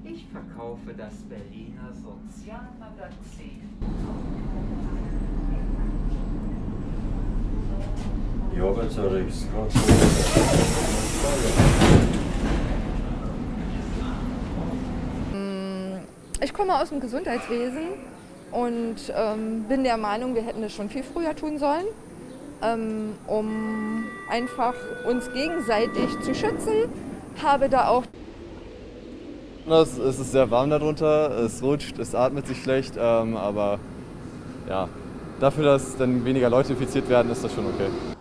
Ich verkaufe das Berliner Sozialmagazin. Ja, ganz ehrlich, Ich komme aus dem Gesundheitswesen und bin der Meinung, wir hätten das schon viel früher tun sollen, um einfach uns gegenseitig zu schützen. Habe da auch Es ist sehr warm darunter, es rutscht, es atmet sich schlecht, aber ja, dafür, dass dann weniger Leute infiziert werden, ist das schon okay.